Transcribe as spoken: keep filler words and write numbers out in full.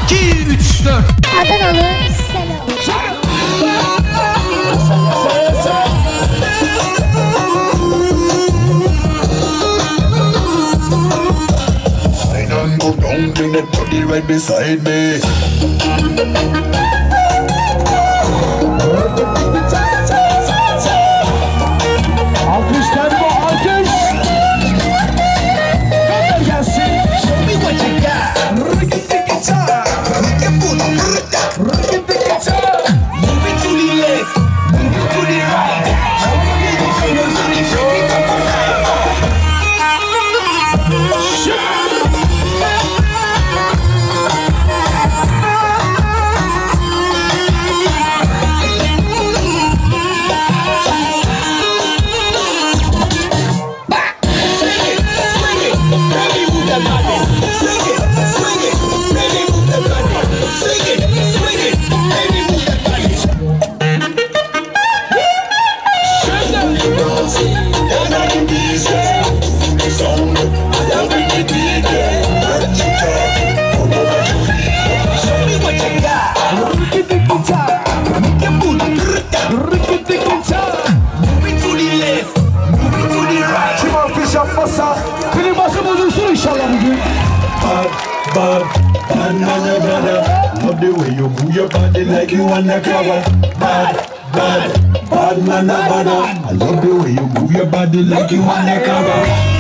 iki, üç, dört. Adanalı selam. Go down, bring that body right beside me. Alkış tempo, alkış. Gönder gelsin. Show me what you got. Rock it, the guitar. Rock it, put it, rock it, the guitar. Move it to the left, move it to the right. Now we need to feel it, feel it, feel it, feel it. Kliması bozulsun inşallah bugün. Bad, bad, bad man, your brother. Love the way you move your body like you undercover. Bad, bad, bad man, your brother. I love the way you move your body like you undercover.